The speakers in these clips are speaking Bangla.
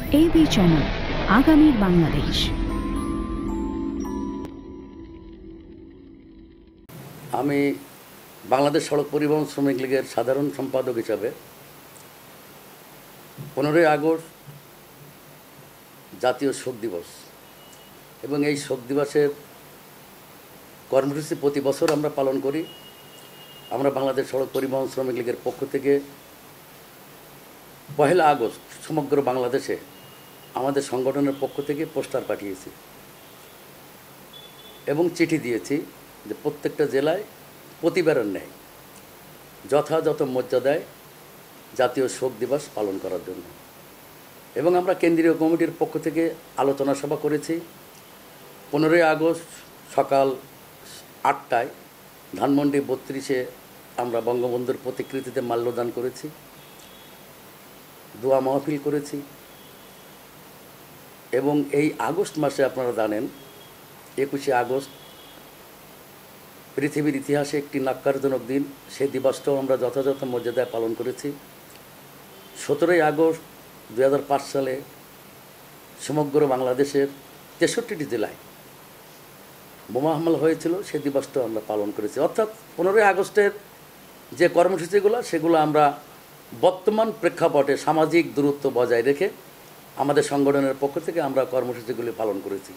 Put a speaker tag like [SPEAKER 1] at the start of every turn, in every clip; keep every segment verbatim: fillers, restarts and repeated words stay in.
[SPEAKER 1] এবি চ্যানেল, আগামীর বাংলাদেশ।
[SPEAKER 2] আমি বাংলাদেশ সড়ক পরিবহন শ্রমিক লীগের সাধারণ সম্পাদক হিসাবে পনেরোই আগস্ট জাতীয় শোক দিবস এবং এই শোক দিবসের কর্মসূচি প্রতি বছর আমরা পালন করি। আমরা বাংলাদেশ সড়ক পরিবহন শ্রমিক লীগের পক্ষ থেকে পহেলা আগস্ট সমগ্র বাংলাদেশে আমাদের সংগঠনের পক্ষ থেকে পোস্টার পাঠিয়েছি এবং চিঠি দিয়েছি যে প্রত্যেকটা জেলায় প্রতিবারের ন্যায় যথাযথ মর্যাদায় জাতীয় শোক দিবস পালন করার জন্য। এবং আমরা কেন্দ্রীয় কমিটির পক্ষ থেকে আলোচনা সভা করেছি। পনেরোই আগস্ট সকাল আটটায় ধানমন্ডি বত্রিশে আমরা বঙ্গবন্ধুর প্রতিকৃতিতে মাল্যদান করেছি, দোয়া মাহফিল করেছি। এবং এই আগস্ট মাসে আপনারা জানেন একুশে আগস্ট পৃথিবীর ইতিহাসে একটি ন্যক্কারজনক দিন, সেই দিবসটাও আমরা যথাযথ মর্যাদায় পালন করেছি। সতেরোই আগস্ট দুই হাজার পাঁচ সালে সমগ্র বাংলাদেশের তেষট্টিটি জেলায় বোমা হামলা হয়েছিল, সেই দিবসটাও আমরা পালন করেছি। অর্থাৎ পনেরোই আগস্টের যে কর্মসূচিগুলো সেগুলো আমরা বর্তমান প্রেক্ষাপটে সামাজিক দূরত্ব বজায় রেখে আমাদের সংগঠনের পক্ষ থেকে আমরা কর্মসূচিগুলি পালন করেছি।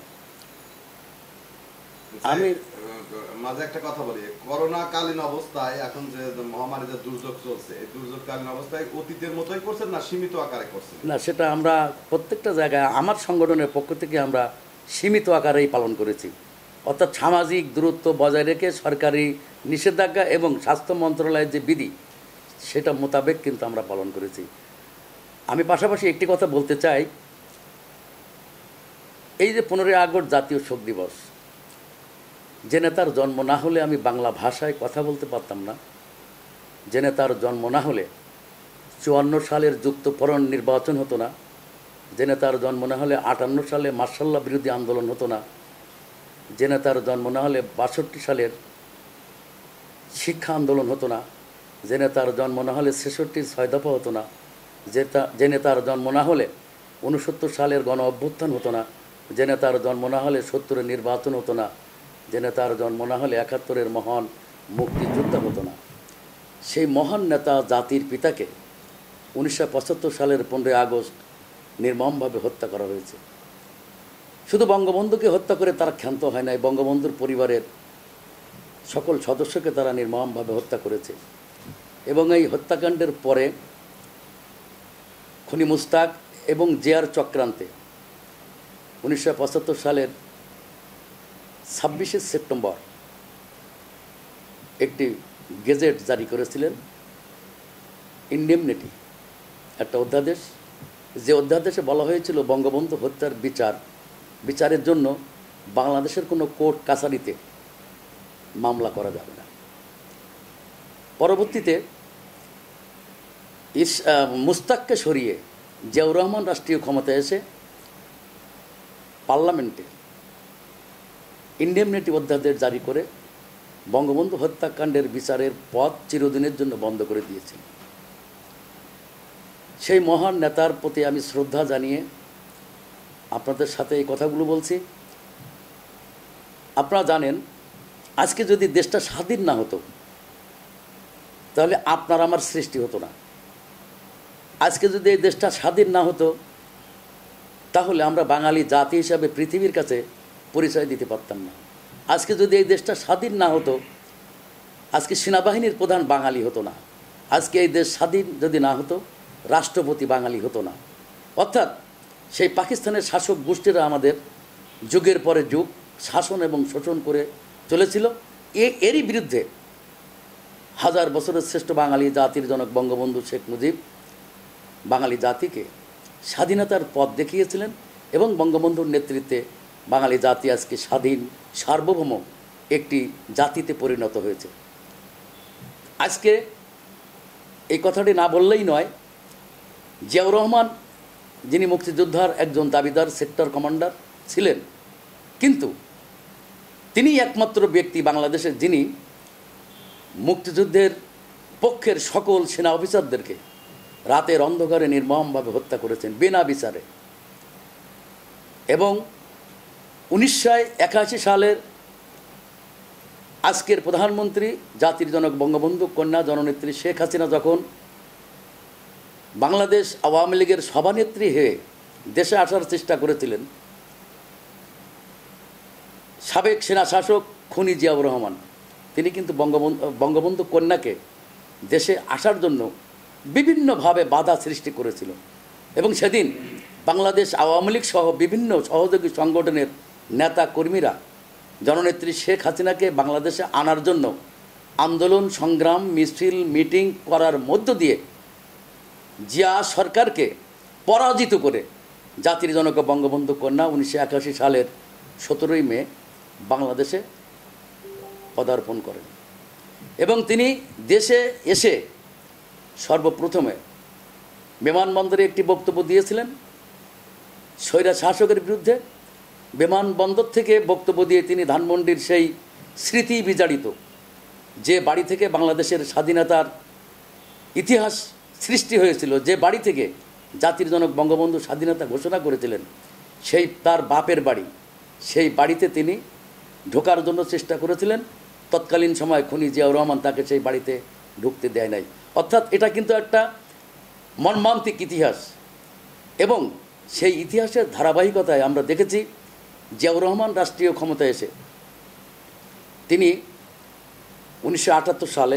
[SPEAKER 3] আমি মাঝে একটা কথা বলি, করোনা কালীন অবস্থায় এখন যে মহামারী যে দুর্যোগ চলছে, এই দুর্যোগকালীন অবস্থায় অতীতের মতোই করছেন না সীমিত আকারে করছেন?
[SPEAKER 2] না, সেটা আমরা প্রত্যেকটা জায়গায় আমার সংগঠনের পক্ষ থেকে আমরা সীমিত আকারেই পালন করেছি। অর্থাৎ সামাজিক দূরত্ব বজায় রেখে সরকারি নিষেধাজ্ঞা এবং স্বাস্থ্য মন্ত্রণালয়ের যে বিধি সেটা মোতাবেক কিন্তু আমরা পালন করেছি। আমি পাশাপাশি একটি কথা বলতে চাই, এই যে পনেরোই আগস্ট জাতীয় শোক দিবস, যে নেতার জন্ম না হলে আমি বাংলা ভাষায় কথা বলতে পারতাম না, যে নেতার জন্ম না হলে চুয়ান্ন সালের যুক্তফরণ নির্বাচন হতো না, যে নেতার জন্ম না হলে আটান্ন সালে মার্শাল্লাহ বিরোধী আন্দোলন হতো না, যে নেতার জন্ম না হলে বাষট্টি সালের শিক্ষা আন্দোলন হতো না, যে নেতার জন্ম না হলে ছেষট্টির ছয় দফা হতো না, যে যে নেতার জন্ম না হলে উনসত্তর সালের গণ অভ্যুত্থান হতো না, যে নেতার জন্ম না হলে সত্তরের নির্বাচন হতো না, যে নেতার জন্ম না হলে একাত্তরের মহান মুক্তিযুদ্ধ হতো না, সেই মহান নেতা জাতির পিতাকে উনিশশো পঁচাত্তর সালের পনেরোই আগস্ট নির্মমভাবে হত্যা করা হয়েছে। শুধু বঙ্গবন্ধুকে হত্যা করে তারা ক্ষান্ত হয় নাই, বঙ্গবন্ধুর পরিবারের সকল সদস্যকে তারা নির্মমভাবে হত্যা করেছে। এবং এই হত্যাকাণ্ডের পরে খুনি মুস্তাক এবং জিয়ার চক্রান্তে উনিশশো পঁচাত্তর সালের ছাব্বিশে সেপ্টেম্বর একটি গেজেট জারি করেছিলেন, ইন্ডেমনিটি, একটা অধ্যাদেশ, যে অধ্যাদেশে বলা হয়েছিল বঙ্গবন্ধু হত্যার বিচার বিচারের জন্য বাংলাদেশের কোনো কোর্ট কাছারিতে মামলা করা যাবে না। পরবর্তীতে ইস মুস্তাককে সরিয়ে জিয়াউর রহমান রাষ্ট্রীয় ক্ষমতায় এসে পার্লামেন্টে ইন্ডেমনিটি অধ্যাদেশ জারি করে বঙ্গবন্ধু হত্যাকাণ্ডের বিচারের পথ চিরদিনের জন্য বন্ধ করে দিয়েছেন। সেই মহান নেতার প্রতি আমি শ্রদ্ধা জানিয়ে আপনাদের সাথে এই কথাগুলো বলছি। আপনারা জানেন আজকে যদি দেশটা স্বাধীন না হতো তাহলে আপনার আমার সৃষ্টি হতো না। আজকে যদি এই দেশটা স্বাধীন না হতো তাহলে আমরা বাঙালি জাতি হিসাবে পৃথিবীর কাছে পরিচয় দিতে পারতাম না। আজকে যদি এই দেশটা স্বাধীন না হতো আজকে সেনাবাহিনীর প্রধান বাঙালি হতো না। আজকে এই দেশ স্বাধীন যদি না হতো রাষ্ট্রপতি বাঙালি হতো না। অর্থাৎ সেই পাকিস্তানের শাসক গোষ্ঠীরা আমাদের যুগের পরে যুগ শাসন এবং শোষণ করে চলেছিল। এ এরই বিরুদ্ধে হাজার বছরের শ্রেষ্ঠ বাঙালি জাতির জনক বঙ্গবন্ধু শেখ মুজিব বাঙালি জাতিকে স্বাধীনতার পথ দেখিয়েছিলেন এবং বঙ্গবন্ধুর নেতৃত্বে বাঙালি জাতি আজকে স্বাধীন সার্বভৌম একটি জাতিতে পরিণত হয়েছে। আজকে এই কথাটি না বললেই নয়, জিয়াউর রহমান যিনি মুক্তিযোদ্ধার একজন দাবিদার সেক্টর কমান্ডার ছিলেন, কিন্তু তিনি একমাত্র ব্যক্তি বাংলাদেশের যিনি মুক্তিযুদ্ধের পক্ষের সকল সেনা অফিসারদেরকে রাতের অন্ধকারে নির্মমভাবে হত্যা করেছেন বিনা বিচারে। এবং উনিশশো একাশি সালের আজকের প্রধানমন্ত্রী জাতির জনক বঙ্গবন্ধু কন্যা জননেত্রী শেখ হাসিনা যখন বাংলাদেশ আওয়ামী লীগের সভানেত্রী হয়ে দেশে আসার চেষ্টা করেছিলেন, সাবেক সেনা শাসক খুনি জিয়াউর রহমান তিনি কিন্তু বঙ্গবন্ধু বঙ্গবন্ধু কন্যাকে দেশে আসার জন্য বিভিন্নভাবে বাধা সৃষ্টি করেছিল এবং সেদিন বাংলাদেশ আওয়ামী লীগ সহ বিভিন্ন সহযোগী সংগঠনের নেতা কর্মীরা জননেত্রী শেখ হাসিনাকে বাংলাদেশে আনার জন্য আন্দোলন সংগ্রাম মিছিল মিটিং করার মধ্য দিয়ে জিয়া সরকারকে পরাজিত করে জাতির জনক বঙ্গবন্ধু কন্যা উনিশশো একাশি সালের সতেরোই মে বাংলাদেশে পদার্পণ করেন এবং তিনি দেশে এসে সর্বপ্রথমে বিমানবন্দরে একটি বক্তব্য দিয়েছিলেন স্বৈরা শাসকের বিরুদ্ধে। বিমানবন্দর থেকে বক্তব্য দিয়ে তিনি ধানমন্ডির সেই স্মৃতি বিজাড়িত যে বাড়ি থেকে বাংলাদেশের স্বাধীনতার ইতিহাস সৃষ্টি হয়েছিল, যে বাড়ি থেকে জাতির জনক বঙ্গবন্ধু স্বাধীনতা ঘোষণা করেছিলেন, সেই তার বাপের বাড়ি, সেই বাড়িতে তিনি ঢোকার জন্য চেষ্টা করেছিলেন। তৎকালীন সময় খুনি জিয়াউর রহমান তাকে সেই বাড়িতে ঢুকতে দেয় নাই। অর্থাৎ এটা কিন্তু একটা মর্মান্তিক ইতিহাস এবং সেই ইতিহাসের ধারাবাহিকতায় আমরা দেখেছি জিয়াউর রহমান রাষ্ট্রীয় ক্ষমতায় এসে তিনি উনিশশো আটাত্তর সালে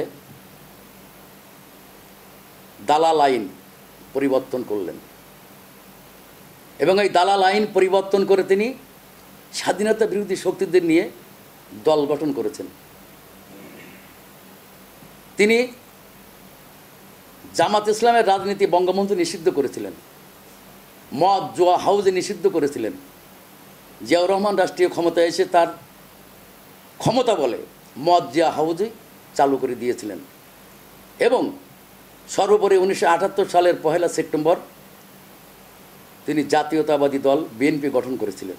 [SPEAKER 2] দালাল আইন পরিবর্তন করলেন এবং এই দালাল আইন পরিবর্তন করে তিনি স্বাধীনতা বিরোধী শক্তিদের নিয়ে দল গঠন করেছেন। তিনি জামাত ইসলামের রাজনীতি বঙ্গবন্ধু নিষিদ্ধ করেছিলেন, মদ জুয়া হাউজে নিষিদ্ধ করেছিলেন। জিয়াউর রহমান রাষ্ট্রীয় ক্ষমতায় এসে তার ক্ষমতা বলে মদ জুয়া হাউজে চালু করে দিয়েছিলেন এবং সর্বোপরি উনিশশো আটাত্তর সালের পহেলা সেপ্টেম্বর তিনি জাতীয়তাবাদী দল বিএনপি গঠন করেছিলেন।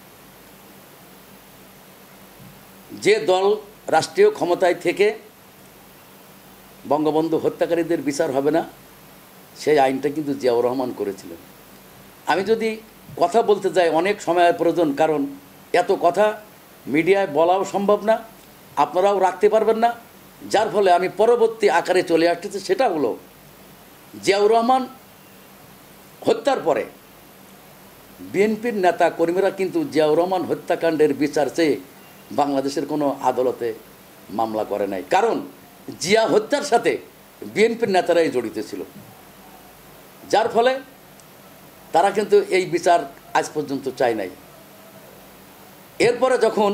[SPEAKER 2] যে দল রাষ্ট্রীয় ক্ষমতায় থেকে বঙ্গবন্ধু হত্যাকারীদের বিচার হবে না, সেই আইনটা কিন্তু জিয়াউর রহমান করেছিলেন। আমি যদি কথা বলতে যাই অনেক সময়ের প্রয়োজন, কারণ এত কথা মিডিয়ায় বলাও সম্ভব না, আপনারাও রাখতে পারবেন না, যার ফলে আমি পরবর্তী আকারে চলে আসতেছি। সেটা হলো জিয়াউর রহমান হত্যার পরে বিএনপির নেতা কর্মীরা কিন্তু জিয়াউর রহমান হত্যাকাণ্ডের বিচার চেয়ে বাংলাদেশের কোনো আদালতে মামলা করে নাই, কারণ জিয়া হত্যার সাথে বিএনপির নেতারাই জড়িত ছিল, যার ফলে তারা কিন্তু এই বিচার আজ পর্যন্ত চায় নাই। এরপরে যখন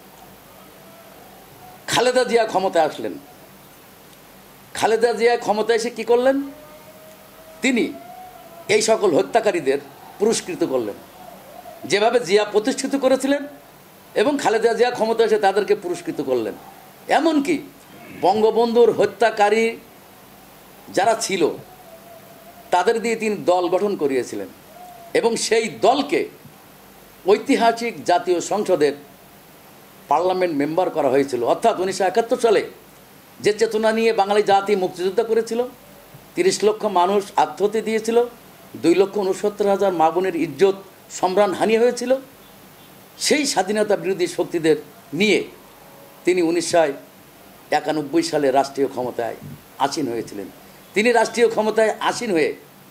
[SPEAKER 2] খালেদা জিয়া ক্ষমতায় আসলেন, খালেদা জিয়া ক্ষমতায় এসে কী করলেন, তিনি এই সকল হত্যাকারীদের পুরস্কৃত করলেন, যেভাবে জিয়া প্রতিষ্ঠিত করেছিলেন এবং খালেদা জিয়া ক্ষমতায় এসে তাদেরকে পুরস্কৃত করলেন। এমনকি বঙ্গবন্ধুর হত্যাকারী যারা ছিল তাদের দিয়ে তিনি দল গঠন করিয়েছিলেন এবং সেই দলকে ঐতিহাসিক জাতীয় সংসদের পার্লামেন্ট মেম্বার করা হয়েছিল। অর্থাৎ উনিশশো একাত্তর সালে যে চেতনা নিয়ে বাঙালি জাতি মুক্তিযুদ্ধ করেছিল, তিরিশ লক্ষ মানুষ আত্মহত্যা দিয়েছিল, দুই লক্ষ উনসত্তর হাজার মা বোনের ইজ্জত সম্রান হানি হয়েছিল, সেই স্বাধীনতা বিরোধী শক্তিদের নিয়ে তিনি উনিশশো একানব্বই সালে রাষ্ট্রীয় ক্ষমতায় আসীন হয়েছিলেন। তিনি রাষ্ট্রীয় ক্ষমতায় আসীন হয়ে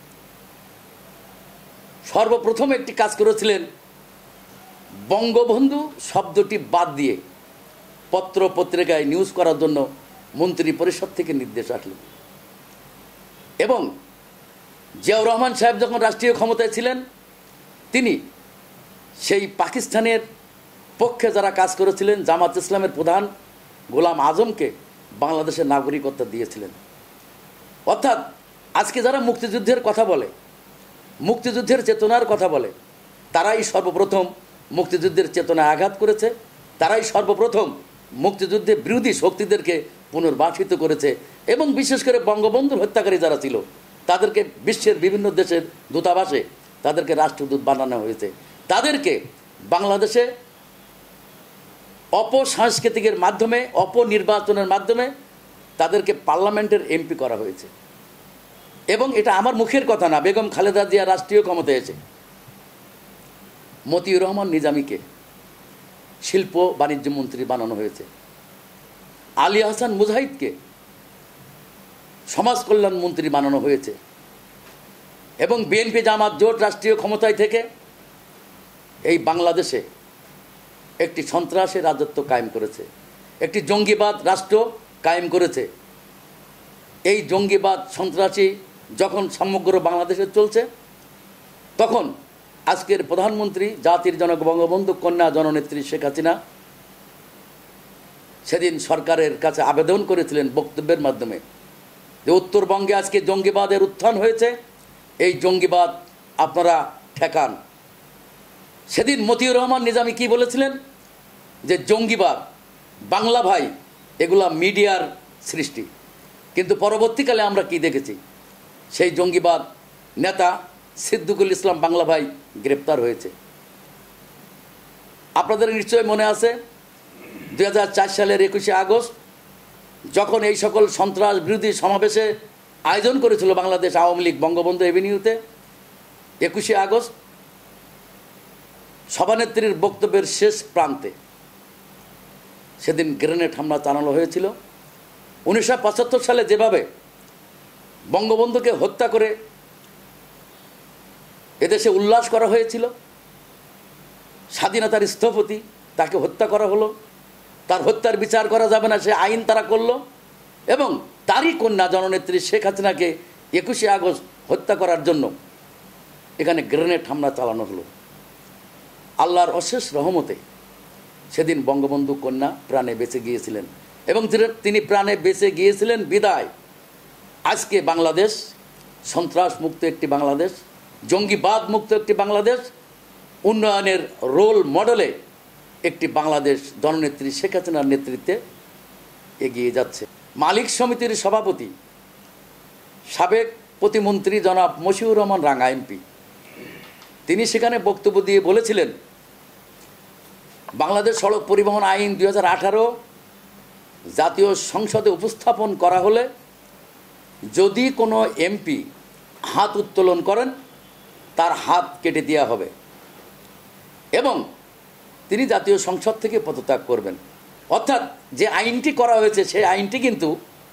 [SPEAKER 2] সর্বপ্রথম একটি কাজ করেছিলেন, বঙ্গবন্ধু শব্দটি বাদ দিয়ে পত্র পত্রিকায় নিউজ করার জন্য মন্ত্রী পরিষদ থেকে নির্দেশ আসলেন এবং জিয়াউর রহমান সাহেব যখন রাষ্ট্রীয় ক্ষমতায় ছিলেন তিনি সেই পাকিস্তানের পক্ষে যারা কাজ করেছিলেন জামাত ইসলামের প্রধান গোলাম আজমকে বাংলাদেশের নাগরিকত্ব দিয়েছিলেন। অর্থাৎ আজকে যারা মুক্তিযুদ্ধের কথা বলে, মুক্তিযুদ্ধের চেতনার কথা বলে, তারাই সর্বপ্রথম মুক্তিযুদ্ধের চেতনায় আঘাত করেছে, তারাই সর্বপ্রথম মুক্তিযুদ্ধে বিরোধী শক্তিদেরকে পুনর্বাসিত করেছে এবং বিশেষ করে বঙ্গবন্ধুর হত্যাকারী যারা ছিল তাদেরকে বিশ্বের বিভিন্ন দেশের দূতাবাসে তাদেরকে রাষ্ট্রদূত বানানো হয়েছে, তাদেরকে বাংলাদেশে অপসাংস্কৃতিকের মাধ্যমে অপনির্বাচনের মাধ্যমে তাদেরকে পার্লামেন্টের এমপি করা হয়েছে। এবং এটা আমার মুখের কথা না, বেগম খালেদা জিয়া রাষ্ট্রীয় ক্ষমতায় এসে মতিউর রহমান নিজামীকে শিল্প বাণিজ্য মন্ত্রী বানানো হয়েছে, আলী হাসান মুজাহিদকে সমাজ কল্যাণ মন্ত্রী বানানো হয়েছে, এবং বিএনপি জামাত জোট রাষ্ট্রীয় ক্ষমতায় থেকে এই বাংলাদেশে একটি সন্ত্রাসের রাজত্ব কায়েম করেছে, একটি জঙ্গিবাদ রাষ্ট্র কায়েম করেছে। এই জঙ্গিবাদ সন্ত্রাসী যখন সমগ্র বাংলাদেশে চলছে, তখন আজকের প্রধানমন্ত্রী জাতির জনক বঙ্গবন্ধু কন্যা জননেত্রী শেখ হাসিনা সেদিন সরকারের কাছে আবেদন করেছিলেন বক্তব্যের মাধ্যমে যে উত্তরবঙ্গে আজকে জঙ্গিবাদের উত্থান হয়েছে, এই জঙ্গিবাদ আপনারা ঠেকান। সেদিন মতিউর রহমান নিজামী কি বলেছিলেন যে জঙ্গিবাদ বাংলা ভাই এগুলা মিডিয়ার সৃষ্টি। কিন্তু পরবর্তীকালে আমরা কি দেখেছি, সেই জঙ্গিবাদ নেতা সিদ্দিকুল ইসলাম বাংলা ভাই গ্রেপ্তার হয়েছে। আপনাদের নিশ্চয় মনে আছে দুই হাজার চার সালের একুশে আগস্ট যখন এই সকল সন্ত্রাস বিরোধী সমাবেশে আয়োজন করেছিল বাংলাদেশ আওয়ামী লীগ বঙ্গবন্ধু এভিনিউতে, একুশে আগস্ট সভানেত্রীর বক্তব্যের শেষ প্রান্তে সেদিন গ্রেনেড হামলা চালানো হয়েছিল। উনিশশো পঁচাত্তর সালে যেভাবে বঙ্গবন্ধুকে হত্যা করে এদেশে উল্লাস করা হয়েছিল, স্বাধীনতার স্থপতি তাকে হত্যা করা হলো, তার হত্যার বিচার করা যাবে না সে আইন তারা করল, এবং তারই কন্যা জননেত্রী শেখ হাসিনাকে একুশে আগস্ট হত্যা করার জন্য এখানে গ্রেনেড হামলা চালানো হলো। আল্লাহর অশেষ রহমতে সেদিন বঙ্গবন্ধু কন্যা প্রাণে বেঁচে গিয়েছিলেন, এবং তিনি প্রাণে বেঁচে গিয়েছিলেন বিদায় আজকে বাংলাদেশ সন্ত্রাস মুক্ত একটি বাংলাদেশ, জঙ্গিবাদ মুক্ত একটি বাংলাদেশ, উন্নয়নের রোল মডেলে একটি বাংলাদেশ জননেত্রী শেখ হাসিনার নেতৃত্বে এগিয়ে যাচ্ছে। মালিক সমিতির সভাপতি সাবেক প্রতিমন্ত্রী জনাব মশিউর রহমান রাঙা এমপি, তিনি সেখানে বক্তব্য দিয়ে বলেছিলেন বাংলাদেশ সড়ক পরিবহন আইন দুই হাজার আঠারো জাতীয় সংসদে উপস্থাপন করা হলে যদি কোনো এমপি হাত উত্তোলন করেন তার হাত কেটে দেওয়া হবে, এবং তিনি জাতীয় সংসদ থেকে পদত্যাগ করবেন। অর্থাৎ যে আইনটি করা হয়েছে সেই আইনটি কিন্তু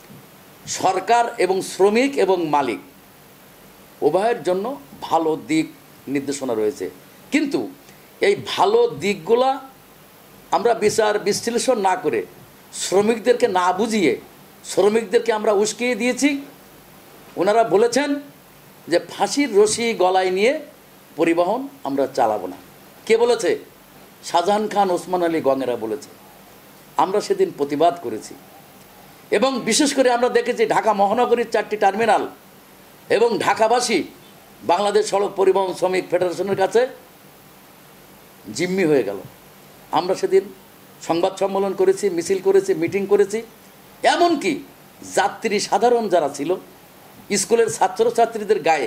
[SPEAKER 2] সরকার এবং শ্রমিক এবং মালিক উভয়ের জন্য ভালো দিক নির্দেশনা রয়েছে। কিন্তু এই ভালো দিকগুলা আমরা বিচার বিশ্লেষণ না করে শ্রমিকদেরকে না বুঝিয়ে শ্রমিকদেরকে আমরা উস্কিয়ে দিয়েছি। ওনারা বলেছেন যে ফাঁসির রশি গলায় নিয়ে পরিবহন আমরা চালাবো না। কে বলেছে? শাহজাহান খান, ওসমান আলী গঙ্গেরা বলেছে। আমরা সেদিন প্রতিবাদ করেছি, এবং বিশেষ করে আমরা দেখেছি ঢাকা মহানগরীর চারটি টার্মিনাল এবং ঢাকাবাসী বাংলাদেশ সড়ক পরিবহন শ্রমিক ফেডারেশনের কাছে জিম্মি হয়ে গেল। আমরা সেদিন সংবাদ সম্মেলন করেছি, মিছিল করেছি, মিটিং করেছি, এমনকি যাত্রী সাধারণ যারা ছিল স্কুলের ছাত্রছাত্রীদের গায়ে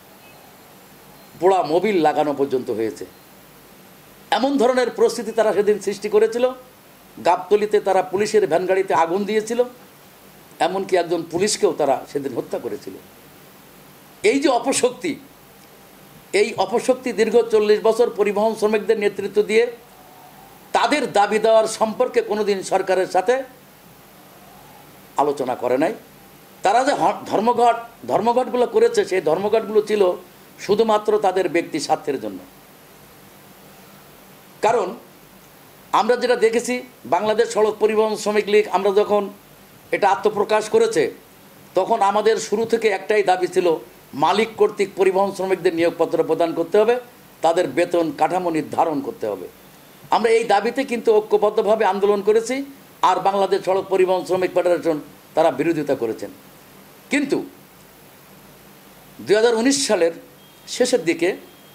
[SPEAKER 2] পোড়া মোবিল লাগানো পর্যন্ত হয়েছে। এমন ধরনের পরিস্থিতি তারা সেদিন সৃষ্টি করেছিল। গাবতলীতে তারা পুলিশের ভ্যান গাড়িতে আগুন দিয়েছিল, এমনকি একজন পুলিশকেও তারা সেদিন হত্যা করেছিল। এই যে অপশক্তি, এই অপশক্তি দীর্ঘ চল্লিশ বছর পরিবহন শ্রমিকদের নেতৃত্ব দিয়ে তাদের দাবি দেওয়ার সম্পর্কে কোনোদিন সরকারের সাথে আলোচনা করে নাই। তারা যে ধর্মঘট ধর্মঘটগুলো করেছে সেই ধর্মঘটগুলো ছিল শুধুমাত্র তাদের ব্যক্তি স্বার্থের জন্য। কারণ আমরা যেটা দেখেছি, বাংলাদেশ সড়ক পরিবহন শ্রমিক লীগ আমরা যখন এটা আত্মপ্রকাশ করেছে তখন আমাদের শুরু থেকে একটাই দাবি ছিল, মালিক কর্তৃক পরিবহন শ্রমিকদের নিয়োগপত্র প্রদান করতে হবে, তাদের বেতন কাঠামো নির্ধারণ করতে হবে। আমরা এই দাবিতে কিন্তু ঐক্যবদ্ধভাবে আন্দোলন করেছি, আর বাংলাদেশ সড়ক পরিবহন শ্রমিক ফেডারেশন তারা বিরোধিতা করেছেন। কিন্তু দুই হাজার উনিশ সালের শেষের দিকে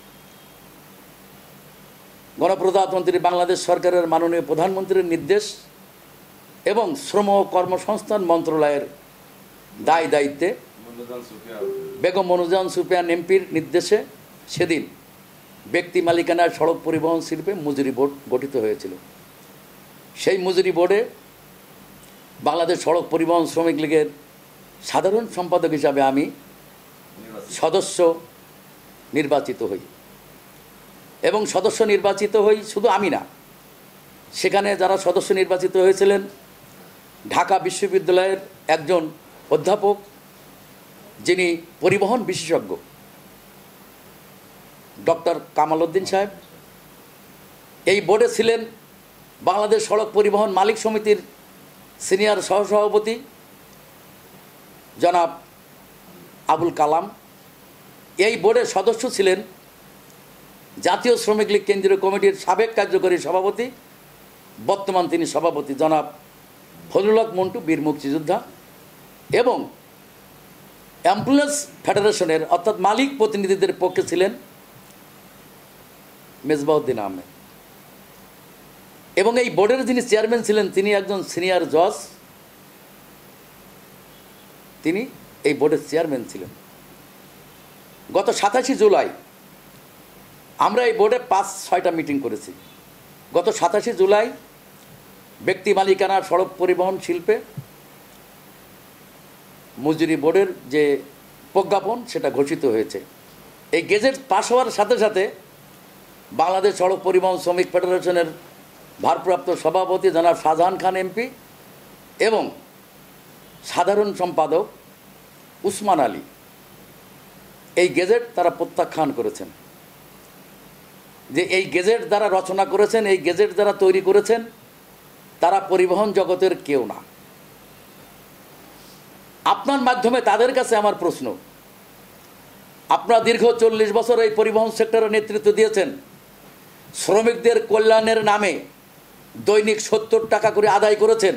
[SPEAKER 2] গণপ্রজাতন্ত্রী বাংলাদেশ সরকারের মাননীয় প্রধানমন্ত্রীর নির্দেশ এবং শ্রম ও কর্মসংস্থান মন্ত্রণালয়ের দায় দায়িত্বে বেগম মনোজান সুফিয়ান এমপির নির্দেশে সেদিন ব্যক্তি মালিকানার সড়ক পরিবহন শিল্পে মজুরি বোর্ড গঠিত হয়েছিল। সেই মজুরি বোর্ডে বাংলাদেশ সড়ক পরিবহন শ্রমিক লীগের সাধারণ সম্পাদক হিসাবে আমি সদস্য নির্বাচিত হই, এবং সদস্য নির্বাচিত হই। শুধু আমি না, সেখানে যারা সদস্য নির্বাচিত হয়েছিলেন ঢাকা বিশ্ববিদ্যালয়ের একজন অধ্যাপক, যিনি পরিবহন বিশেষজ্ঞ, ডক্টর কামাল উদ্দিন সাহেব। এই বোর্ডে ছিলেন বাংলাদেশ সড়ক পরিবহন মালিক সমিতির সিনিয়র সহসভাপতি জনাব আবুল কালাম। এই বোর্ডের সদস্য ছিলেন জাতীয় শ্রমিক লীগ কেন্দ্রীয় কমিটির সাবেক কার্যকরী সভাপতি, বর্তমান তিনি সভাপতি, জনাব ফজলুল হক মন্টু, বীর মুক্তিযোদ্ধা। এবং অ্যাম্বুলেন্স ফেডারেশনের অর্থাৎ মালিক প্রতিনিধিদের পক্ষে ছিলেন মেজবাউদ্দিন আহমেদ। এবং এই বোর্ডের যিনি চেয়ারম্যান ছিলেন তিনি একজন সিনিয়র জজ, তিনি এই বোর্ডের চেয়ারম্যান ছিলেন। গত সাতাশে জুলাই আমরা এই বোর্ডে পাঁচ ছয়টা মিটিং করেছি। গত সাতাশে জুলাই ব্যক্তি মালিকানার সড়ক পরিবহন শিল্পে মজুরি বোর্ডের যে প্রজ্ঞাপন সেটা ঘোষিত হয়েছে। এই গেজেট পাশ হওয়ার সাথে সাথে বাংলাদেশ সড়ক পরিবহন শ্রমিক ফেডারেশনের ভারপ্রাপ্ত সভাপতি জনাব শাহজাহান খান এমপি এবং সাধারণ সম্পাদক উসমান আলী এই গেজেট তারা প্রত্যাখ্যান করেছেন। যে এই গেজেট যারা রচনা করেছেন, এই গেজেট যারা তৈরি করেছেন তারা পরিবহন জগতের কেউ না। আপনার মাধ্যমে তাদের কাছে আমার প্রশ্ন, আপনারা দীর্ঘ চল্লিশ বছর এই পরিবহন সেক্টরে নেতৃত্ব দিয়েছেন, শ্রমিকদের কল্যাণের নামে দৈনিক সত্তর টাকা করে আদায় করেছেন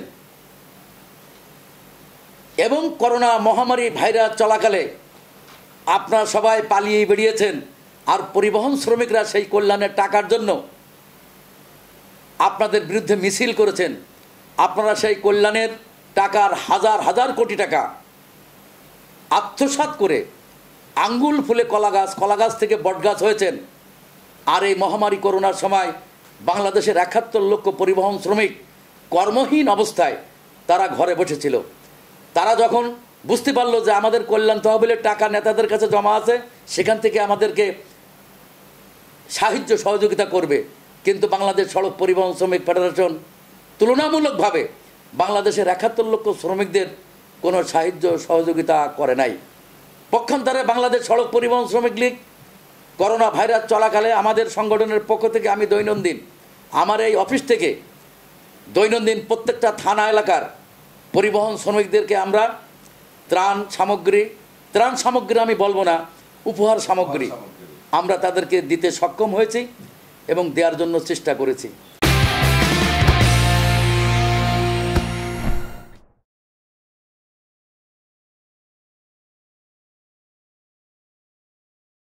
[SPEAKER 2] এবং করোনা মহামারী ভাইরাস চলাকালে আপনারা সবাই পালিয়ে বেরিয়েছেন, আর পরিবহন শ্রমিকরা সেই কল্যাণের টাকার জন্য আপনাদের বিরুদ্ধে মিছিল করেছেন। আপনারা সেই কল্যাণের টাকার হাজার হাজার কোটি টাকা আত্মসাৎ করে আঙ্গুল ফুলে কলা গাছ, কলা গাছ থেকে বটগাছ হয়েছেন। আর এই মহামারী করোনার সময় বাংলাদেশের একাত্তর লক্ষ পরিবহন শ্রমিক কর্মহীন অবস্থায় তারা ঘরে বসেছিল। তারা যখন বুঝতে পারলো যে আমাদের কল্যাণ তহবিলের টাকা নেতাদের কাছে জমা আছে, সেখান থেকে আমাদেরকে সাহায্য সহযোগিতা করবে, কিন্তু বাংলাদেশ সড়ক পরিবহন শ্রমিক ফেডারেশন তুলনামূলকভাবে বাংলাদেশের একাত্তর লক্ষ শ্রমিকদের কোনো সাহায্য সহযোগিতা করে নাই। পক্ষান্তরে বাংলাদেশ সড়ক পরিবহন শ্রমিক লীগ করোনা ভাইরাস চলাকালে আমাদের সংগঠনের পক্ষ থেকে আমি দৈনন্দিন আমার এই অফিস থেকে দৈনন্দিন প্রত্যেকটা থানা এলাকার পরিবহন শ্রমিকদেরকে আমরা ত্রাণ সামগ্রী, ত্রাণ সামগ্রী আমি বলবো না, উপহার সামগ্রী আমরা তাদেরকে দিতে সক্ষম হয়েছি এবং দেওয়ার জন্য চেষ্টা করেছি।